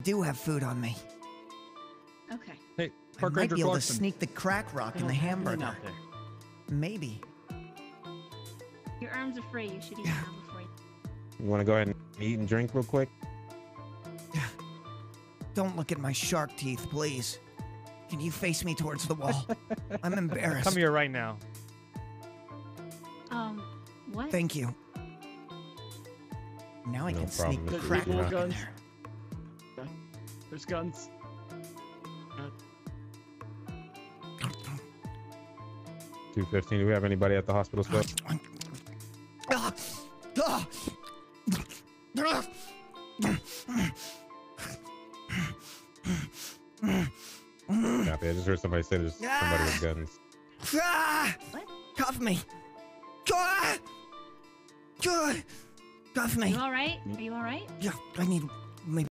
do have food on me. Okay. Hey, I Park might Ranger be able to Clarkson. sneak the crack rock in the Hang hamburger. out there. Maybe. Your arms are free. You should eat now before you. You want to go ahead and eat and drink real quick? Don't look at my shark teeth, please. Can you face me towards the wall? I'm embarrassed. Come here right now. What? Thank you. Now I No can problem, sneak the Mr. crack Uchiha. rock in Guns. there. There's guns. 215. Do we have anybody at the hospital still? Ah! Ah! Ah! Copy. I just heard somebody say there's somebody with guns. Ah! What? Cuff me! Ah! Ah! Cuff me! You all right? Are you all right? Yeah, I need maybe